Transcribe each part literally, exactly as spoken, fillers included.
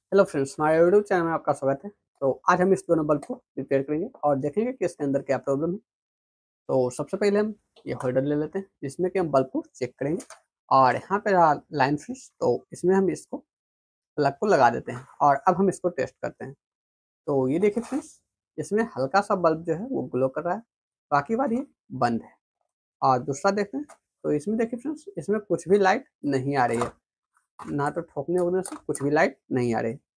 Hello friends, हमारे YouTube channel में आपका स्वागत है। तो आज हम इस दोनों बल्ब को रिपेयर करेंगे और देखेंगे कि इसके अंदर क्या प्रॉब्लम है। तो सबसे पहले हम ये होल्डर ले लेते हैं जिसमें कि हम बल्ब को चेक करेंगे। और यहाँ पे रहा लाइन फ्रेंड्स, तो इसमें हम इसको प्लग को लगा देते हैं और अब हम इसको टेस्ट करते हैं। तो ये देखिए फ्रेंड्स, इसमें हल्का सा बल्ब जो है वो ग्लो कर रहा है, बाकी बार ये बंद है। और दूसरा देखते हैं, तो इसमें देखिए फ्रेंड्स, इसमें कुछ भी लाइट नहीं आ रही है, ना तो ठोकने वोकने से कुछ भी लाइट नहीं आ रही है।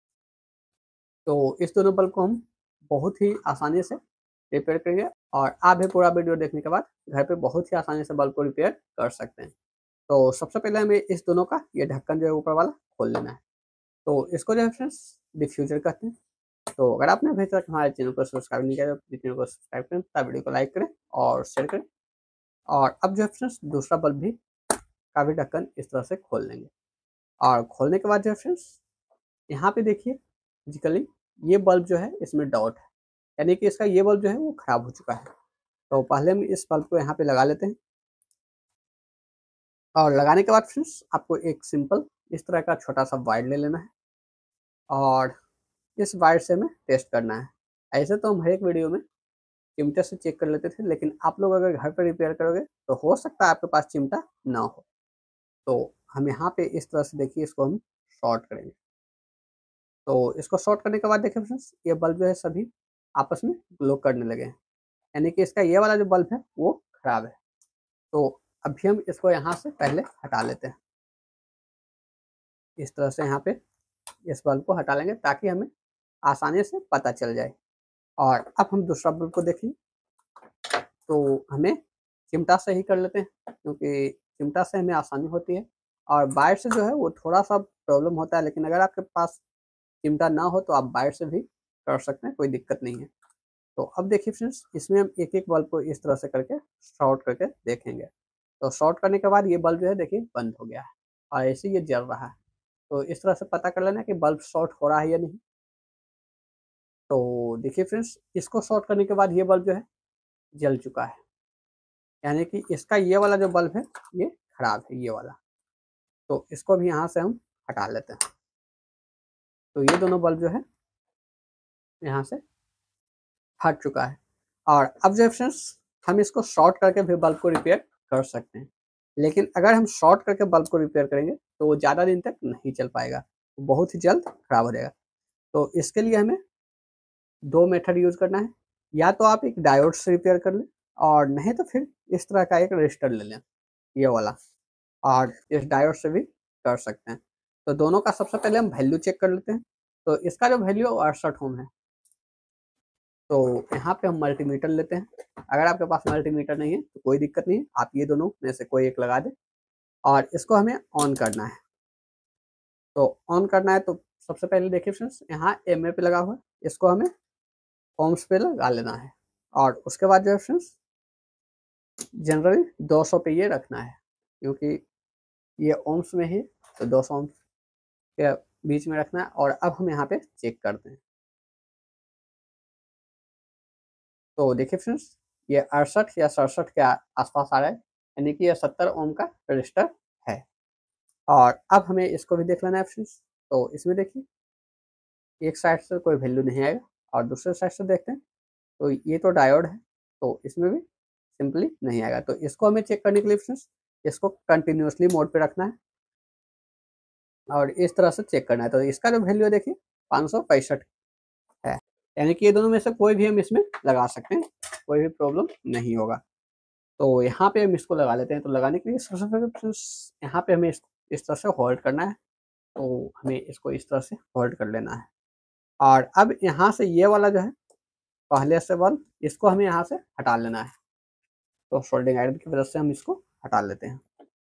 तो इस दोनों बल्ब को हम बहुत ही आसानी से रिपेयर करेंगे और आप भी पूरा वीडियो देखने के बाद घर पे बहुत ही आसानी से बल्ब को रिपेयर कर सकते हैं। तो सबसे पहले हमें इस दोनों का ये ढक्कन जो है ऊपर वाला खोल लेना है। तो इसको जो है फ्रेंड्स डिफ्यूजर कहते हैं। तो अगर आपने अभी तक हमारे चैनल को सब्सक्राइब नहीं किया तो चैनल को सब्सक्राइब करें, तब वीडियो को लाइक करें और शेयर करें। और अब जो है फ्रेंड्स दूसरा बल्ब भी का भी ढक्कन इस तरह से खोल लेंगे। और खोलने के बाद जो है फ्रेंड्स, यहाँ पे देखिए फिजिकली ये बल्ब जो है इसमें डॉट है, यानी कि इसका ये बल्ब जो है वो खराब हो चुका है। तो पहले हम इस बल्ब को यहाँ पे लगा लेते हैं। और लगाने के बाद फ्रेंड्स आपको एक सिंपल इस तरह का छोटा सा वायर ले लेना है और इस वायर से हमें टेस्ट करना है। ऐसे तो हम हर एक वीडियो में चिमटे से चेक कर लेते थे, लेकिन आप लोग अगर घर पर रिपेयर करोगे तो हो सकता है आपके पास चिमटा ना हो। तो हम यहाँ पे इस तरह से देखिए इसको हम शॉर्ट करेंगे। तो इसको शॉर्ट करने के बाद देखिए फ्रेंड्स, ये बल्ब जो है सभी आपस में ग्लो करने लगे हैं, यानी कि इसका ये वाला जो बल्ब है वो खराब है। तो अभी हम इसको यहाँ से पहले हटा लेते हैं। इस तरह से यहाँ पे इस बल्ब को हटा लेंगे ताकि हमें आसानी से पता चल जाए। और अब हम दूसरा बल्ब को देखें, तो हमें चिमटा से ही कर लेते हैं क्योंकि चिमटा से हमें आसानी होती है। और वायर से जो है वो थोड़ा सा प्रॉब्लम होता है, लेकिन अगर आपके पास चिमटा ना हो तो आप वायर से भी कर सकते हैं, कोई दिक्कत नहीं है। तो अब देखिए फ्रेंड्स, इसमें हम एक एक बल्ब को इस तरह से करके शॉर्ट करके देखेंगे। तो शॉर्ट करने के बाद ये बल्ब जो है देखिए बंद हो गया है और ऐसे ये जल रहा है। तो इस तरह से पता कर लेना कि बल्ब शॉर्ट हो रहा है या नहीं। तो देखिए फ्रेंड्स, इसको शॉर्ट करने के बाद ये बल्ब जो है जल चुका है, यानी कि इसका ये वाला जो बल्ब है ये खराब है, ये वाला। तो इसको भी यहाँ से हम हटा लेते हैं। तो ये दोनों बल्ब जो है यहाँ से हट चुका है। और अब जो है फ्रेंड्स, हम इसको शॉर्ट करके भी बल्ब को रिपेयर कर सकते हैं, लेकिन अगर हम शॉर्ट करके बल्ब को रिपेयर करेंगे तो वो ज़्यादा दिन तक नहीं चल पाएगा, वो बहुत ही जल्द खराब हो जाएगा। तो इसके लिए हमें दो मेथड यूज़ करना है। या तो आप एक डायोड से रिपेयर कर लें, और नहीं तो फिर इस तरह का एक रजिस्टर ले लें, ये वाला, और इस डायोड से भी कर सकते हैं। तो दोनों का सबसे पहले हम वैल्यू चेक कर लेते हैं। तो इसका जो वैल्यू है वो अड़सठ ओम है। तो यहाँ पे हम मल्टीमीटर लेते हैं। अगर आपके पास मल्टीमीटर नहीं है तो कोई दिक्कत नहीं है, आप ये दोनों में से कोई एक लगा दें और इसको हमें ऑन करना है। तो ऑन करना है तो सबसे पहले देखिए फ्रेंड्स, यहाँ एम ए पे लगा हुआ है, इसको हमें ओम्स पे लगा लेना है। और उसके बाद जो है फ्रेंड्स, जनरली दो सौ पे ये रखना है क्योंकि ये ओम्स में ही, तो दो सौ ओम्स के बीच में रखना है। और अब हम यहाँ पे चेक करते हैं। तो देखिए फ्रेंड्स, ये अड़सठ या सड़सठ के आसपास आ रहा है, यानी कि ये सत्तर ओम का रजिस्टर है। और अब हमें इसको भी देख लेना है फ्रेंड्स। तो इसमें देखिए एक साइड से कोई वैल्यू नहीं आएगा और दूसरे साइड से देखते हैं तो ये तो डायोड है, तो इसमें भी सिंपली नहीं आएगा। तो इसको हमें चेक करने के लिए फ्रेंड्स इसको कंटिन्यूसली मोड पे रखना है और इस तरह से चेक करना है। तो इसका जो वैल्यू है देखिए पाँच सौ पैंसठ है, यानी कि ये दोनों में से कोई भी हम इसमें लगा सकते हैं, कोई भी प्रॉब्लम नहीं होगा। तो यहाँ पे हम इसको लगा लेते हैं। तो लगाने के लिए सबसे पहले फ्रेंड्स यहाँ पे हमें इस, इस तरह से होल्ड करना है। तो हमें इसको इस तरह से होल्ड कर लेना है। और अब यहाँ से ये वाला जो है पहले से बल्ब, इसको हमें यहाँ से हटा लेना है। तो सोल्डिंग आयरन की वजह से हम इसको हटा लेते हैं।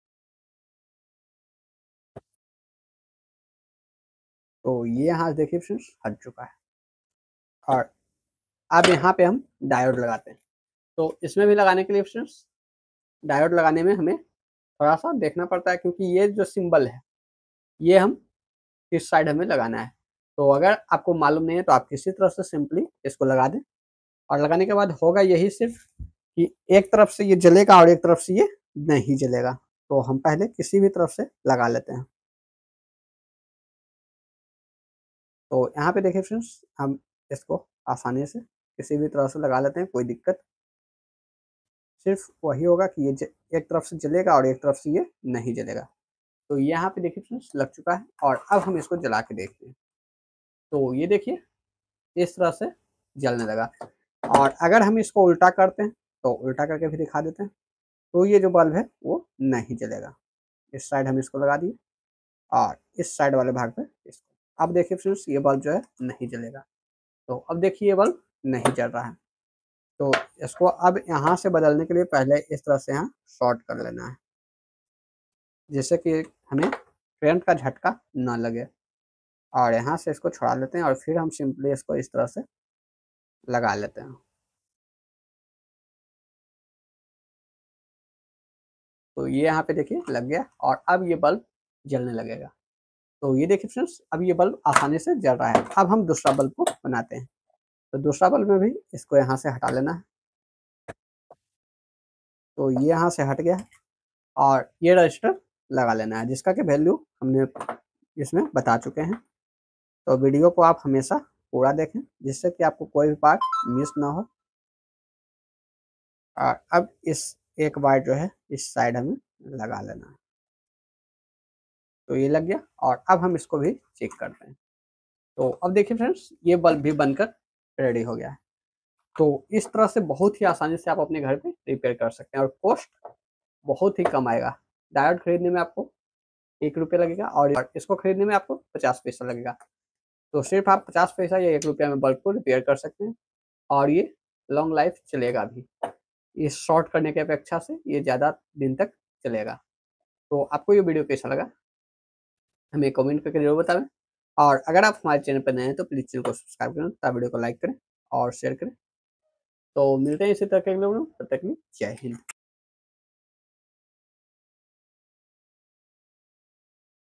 तो ये यहाँ देखिए फ्रेंड्स हट चुका है। और अब यहाँ पे हम डायोड लगाते हैं। तो इसमें भी लगाने के लिए फ्रेंड्स डायोड लगाने में हमें थोड़ा सा देखना पड़ता है, क्योंकि ये जो सिंबल है ये हम किस साइड हमें लगाना है। तो अगर आपको मालूम नहीं है तो आप किसी तरह से सिंपली इसको लगा दें। और लगाने के बाद होगा यही सिर्फ कि एक तरफ से ये जलेगा और एक तरफ से ये नहीं जलेगा। तो हम पहले किसी भी तरफ से लगा लेते हैं। तो यहाँ पे देखिए फ्रेंड्स, हम इसको आसानी से किसी भी तरह से लगा लेते हैं, कोई दिक्कत सिर्फ वही होगा कि ये एक तरफ से जलेगा और एक तरफ से ये नहीं जलेगा। तो यहाँ पे देखिए फ्रेंड्स लग चुका है और अब हम इसको जला के देखते हैं। तो ये देखिए इस तरह से जलने लगा। और अगर हम इसको उल्टा करते हैं तो उल्टा करके भी दिखा देते हैं, तो ये जो बल्ब है वो नहीं जलेगा। इस साइड हम इसको लगा दिए और इस साइड वाले भाग पे इसको। अब देखिए फ्रेंड्स ये बल्ब जो है नहीं जलेगा। तो अब देखिए ये बल्ब नहीं जल रहा है। तो इसको अब यहाँ से बदलने के लिए पहले इस तरह से यहाँ शॉर्ट कर लेना है, जिससे कि हमें करंट का झटका ना लगे। और यहाँ से इसको छुड़ा लेते हैं और फिर हम सिंपली इसको इस तरह से लगा लेते हैं। तो ये यहाँ पे देखिए लग गया और अब ये बल्ब जलने लगेगा। तो ये देखिए फ्रेंड्स अब ये बल्ब आसानी से जल रहा है। अब हम दूसरा बल्ब को बनाते हैं। तो दूसरा बल्ब में भी इसको यहाँ से हटा लेना है। तो ये यहाँ से हट गया और ये रजिस्टर लगा लेना है, जिसका कि वैल्यू हमने इसमें बता चुके हैं। तो वीडियो को आप हमेशा पूरा देखें, जिससे कि आपको कोई भी पार्ट मिस ना हो। और अब इस एक वायर जो है इस साइड हमें लगा लेना है। तो ये लग गया और अब हम इसको भी चेक करते हैं। तो अब देखिए फ्रेंड्स ये बल्ब भी बनकर रेडी हो गया है। तो इस तरह से बहुत ही आसानी से आप अपने घर पे रिपेयर कर सकते हैं और कॉस्ट बहुत ही कम आएगा। डायोड खरीदने में आपको एक रुपये लगेगा और इसको खरीदने में आपको पचास पैसा लगेगा। तो सिर्फ आप पचास पैसा या एक रुपया में बल्ब को रिपेयर कर सकते हैं और ये लॉन्ग लाइफ चलेगा भी। इस शॉर्ट करने की अपेक्षा से ये ज़्यादा दिन तक चलेगा। तो आपको ये वीडियो कैसा लगा हमें कमेंट करके जरूर बताएं। और अगर आप हमारे चैनल पर नए हैं तो प्लीज़ चैनल को सब्सक्राइब करें, तथा वीडियो को लाइक करें और शेयर करें। तो मिलते हैं इसी तरह के अगले वीडियो में, तब तक के लिए जय हिंद।